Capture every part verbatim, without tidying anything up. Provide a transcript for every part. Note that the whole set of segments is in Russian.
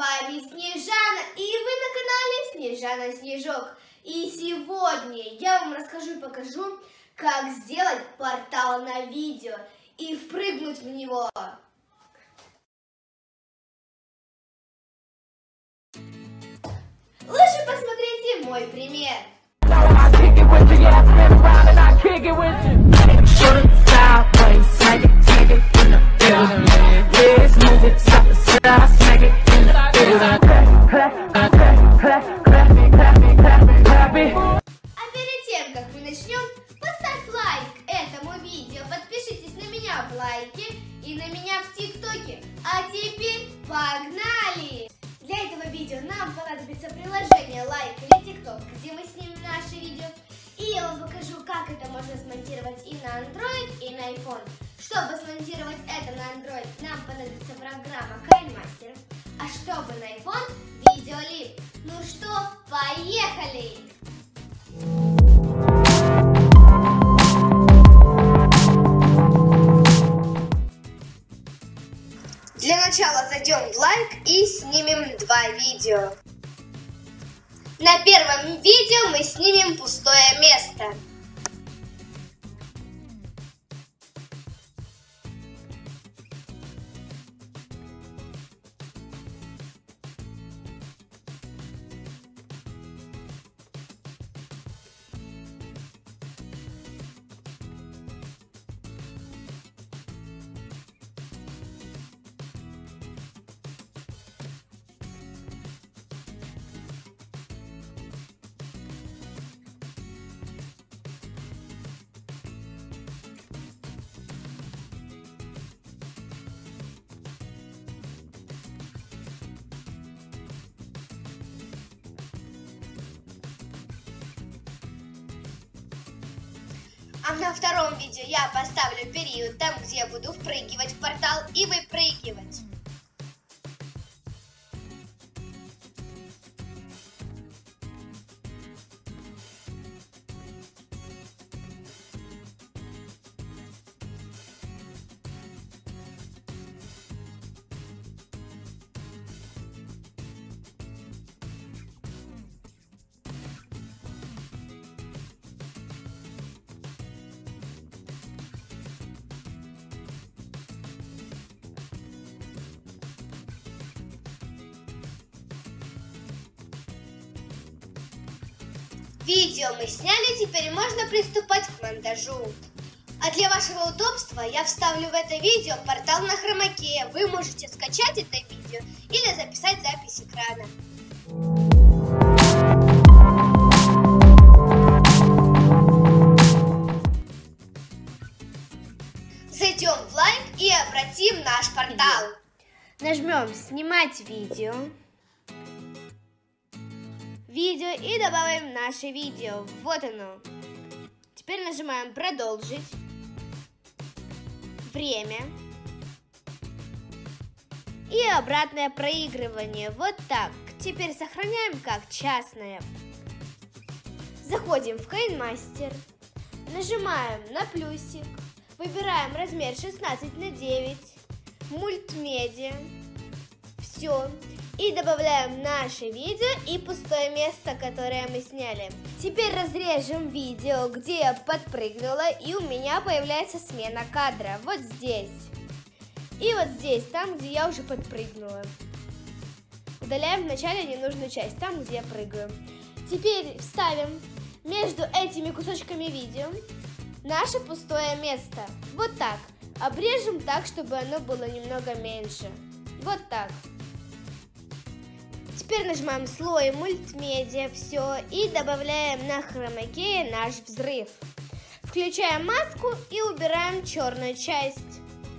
вами Снежана, и вы на канале Снежана Снежок. И сегодня я вам расскажу и покажу, как сделать портал на видео и впрыгнуть в него. Лучше посмотрите мой пример. А перед тем, как мы начнем, поставь лайк этому видео, подпишитесь на меня в лайке и на меня в ТикТоке. А теперь погнали! Для этого видео нам понадобится приложение лайк или ТикТок, где мы снимем наши видео. И я вам покажу, как это можно смонтировать и на Android, и на iPhone. Чтобы смонтировать это на Android, нам понадобится программа KineMaster, а чтобы на iPhone — Videolip. Ну что, поехали! Для начала зайдем в лайк и снимем два видео. На первом видео мы снимем пустое место. А на втором видео я поставлю период, там, где я буду впрыгивать в портал и выпрыгивать. Видео мы сняли, теперь можно приступать к монтажу. А для вашего удобства я вставлю в это видео портал на хромакее. Вы можете скачать это видео или записать запись экрана. Зайдем в лайк и обратим наш портал. Нажмем «Снимать видео». Видео и добавим наше видео. Вот оно. Теперь нажимаем «Продолжить». Время. И обратное проигрывание. Вот так. Теперь сохраняем как частное. Заходим в KineMaster. Нажимаем на плюсик. Выбираем размер шестнадцать на девять. Мультмедиа. Все. И добавляем наше видео и пустое место, которое мы сняли. Теперь разрежем видео, где я подпрыгнула, и у меня появляется смена кадра. Вот здесь. И вот здесь, там, где я уже подпрыгнула. Удаляем в начале ненужную часть, там, где я прыгаю. Теперь вставим между этими кусочками видео наше пустое место. Вот так. Обрежем так, чтобы оно было немного меньше. Вот так. Теперь нажимаем слой мультмедиа, все, и добавляем на хромакее наш взрыв. Включаем маску и убираем черную часть.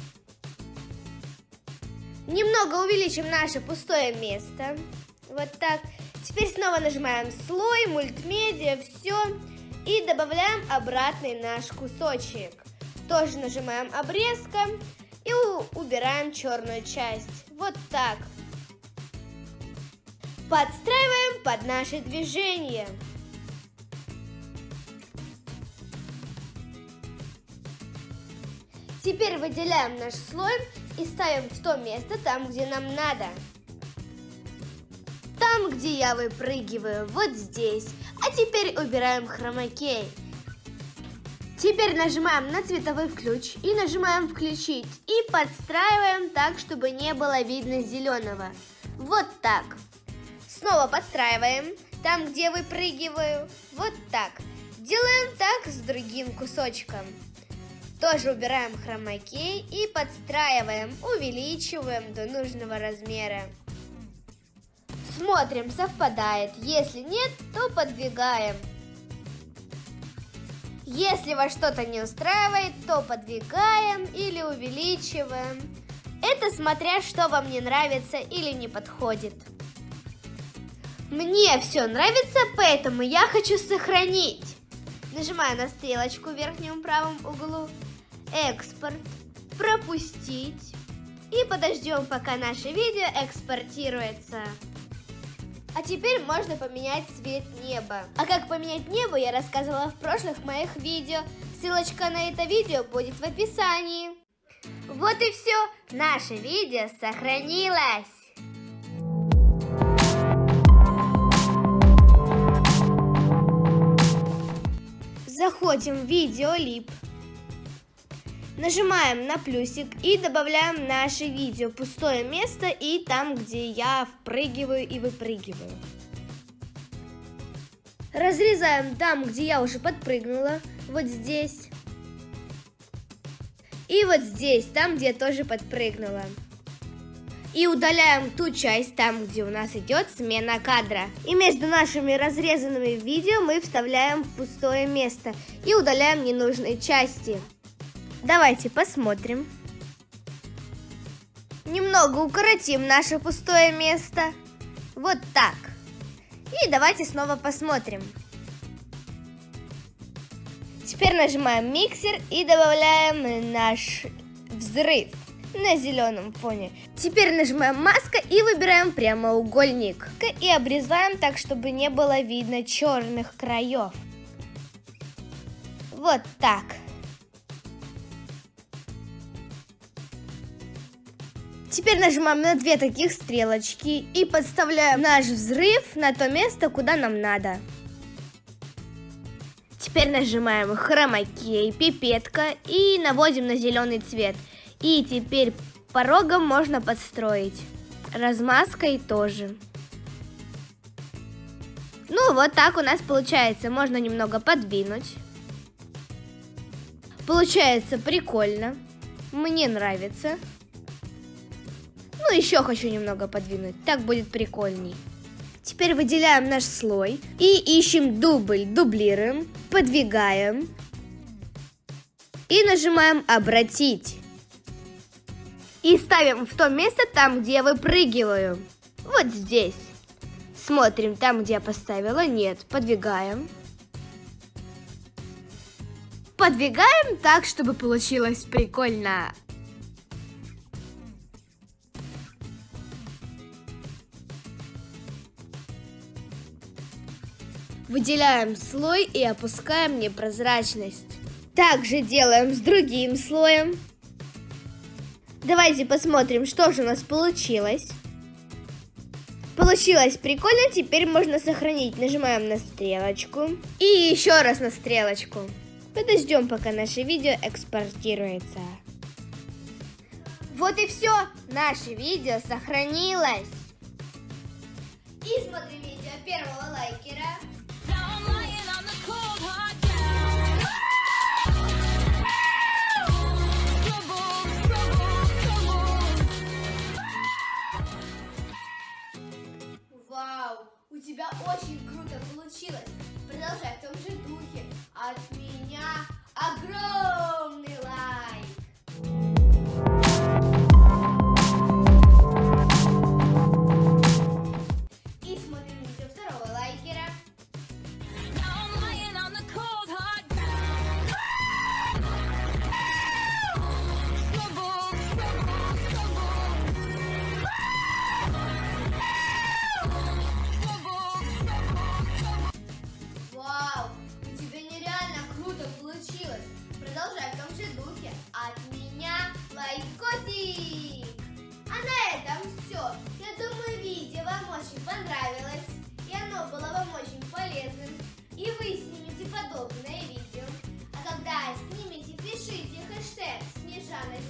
Немного увеличим наше пустое место. Вот так. Теперь снова нажимаем слой мультмедиа, все, и добавляем обратный наш кусочек. Тоже нажимаем обрезка и убираем черную часть. Вот так. Подстраиваем под наше движение. Теперь выделяем наш слой и ставим в то место, там, где нам надо. там, где я выпрыгиваю, вот здесь. А теперь убираем хромакей. Теперь нажимаем на цветовой ключ и нажимаем включить. И подстраиваем так, чтобы не было видно зеленого. Вот так. Снова подстраиваем. Там, где выпрыгиваю, вот так. Делаем так с другим кусочком. Тоже убираем хромакей и подстраиваем, увеличиваем до нужного размера. Смотрим, совпадает. Если нет, то подвигаем. Если вас что-то не устраивает, то подвигаем или увеличиваем. Это смотря, что вам не нравится или не подходит. Мне все нравится, поэтому я хочу сохранить. Нажимаю на стрелочку в верхнем правом углу. Экспорт. Пропустить. И подождем, пока наше видео экспортируется. А теперь можно поменять цвет неба. А как поменять небо, я рассказывала в прошлых моих видео. Ссылочка на это видео будет в описании. Вот и все. Наше видео сохранилось. Заходим в видеолип. Нажимаем на плюсик и добавляем наше видео, пустое место и там, где я впрыгиваю и выпрыгиваю. Разрезаем там, где я уже подпрыгнула, вот здесь. И вот здесь, там, где я тоже подпрыгнула. И удаляем ту часть, там, где у нас идет смена кадра. И между нашими разрезанными видео мы вставляем пустое место и удаляем ненужные части. Давайте посмотрим. Немного укоротим наше пустое место. Вот так. И давайте снова посмотрим. Теперь нажимаем миксер и добавляем наш взрыв на зеленом фоне. Теперь нажимаем маска и выбираем прямоугольник. И обрезаем так, чтобы не было видно черных краев. Вот так. Теперь нажимаем на две таких стрелочки и подставляем наш взрыв на то место, куда нам надо. Теперь нажимаем хромакей, пипетка и наводим на зеленый цвет. И теперь порогом можно подстроить. Размазкой тоже. Ну вот так у нас получается. Можно немного подвинуть. Получается прикольно. Мне нравится. Ну, еще хочу немного подвинуть, так будет прикольней. Теперь выделяем наш слой и ищем дубль, дублируем, подвигаем и нажимаем «Обратить». И ставим в то место, там, где я выпрыгиваю, вот здесь. Смотрим, там, где я поставила, нет, подвигаем. Подвигаем так, чтобы получилось прикольно. Выделяем слой и опускаем непрозрачность. Также делаем с другим слоем. Давайте посмотрим, что же у нас получилось. Получилось прикольно, теперь можно сохранить. Нажимаем на стрелочку и еще раз на стрелочку. Подождем, пока наше видео экспортируется. Вот и все, наше видео сохранилось. И смотрим видео первого лайкера. Вау, у тебя очень круто получилось. Продолжай в том же духе. От меня огромный лайк. И смотрим видео второго лайкера. Вау, у тебя нереально круто получилось. Продолжай в том же духе. От меня лайкосик. А на этом все. Я думаю, видео вам очень понравилось, и оно было вам очень полезным, и вы снимете подобное видео. А когда снимете, пишите хэштег Снежана